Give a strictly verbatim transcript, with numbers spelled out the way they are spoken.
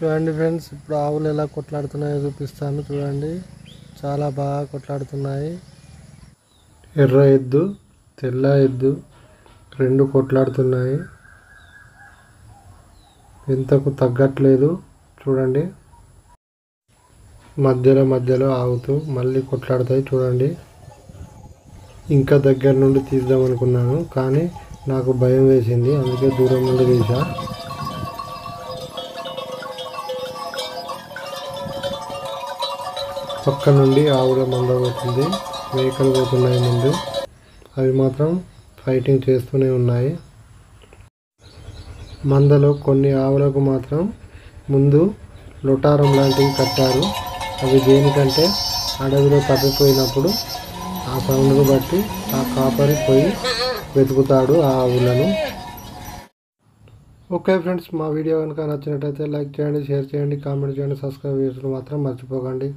చూడండి ఫ్రెండ్స్, ఇప్పుడు ఆవులు ఎలా కొట్లాడుతున్నాయో చూపిస్తాను. చూడండి, చాలా బాగా కొట్లాడుతున్నాయి. ఎర్ర ఎద్దు, తెల్ల ఎద్దు రెండు కొట్లాడుతున్నాయి. ఎంతకు తగ్గట్లేదు. చూడండి, మధ్యలో మధ్యలో ఆగుతూ మళ్ళీ కొట్లాడుతాయి. చూడండి, ఇంకా దగ్గర నుండి తీద్దాం అనుకున్నాను, కానీ నాకు భయం వేసింది, అందుకే దూరం నుండి తీసా. పక్క నుండి ఆవుల మంద పోతుంది, మేకలు పోతున్నాయి ముందు. అవి మాత్రం ఫైటింగ్ చేస్తూనే ఉన్నాయి. మందలో కొన్ని ఆవులకు మాత్రం ముందు లొటారం లాంటివి కట్టారు. అవి దేనికంటే అడవిలో తప్పిపోయినప్పుడు ఆ సౌండ్ను బట్టి ఆ కాపరి పోయి వెతుకుతాడు ఆ ఆవులను. ఓకే ఫ్రెండ్స్, మా వీడియో కనుక నచ్చినట్టయితే లైక్ చేయండి, షేర్ చేయండి, కామెంట్ చేయండి, సబ్స్క్రైబ్ చేయడం మాత్రం మర్చిపోకండి.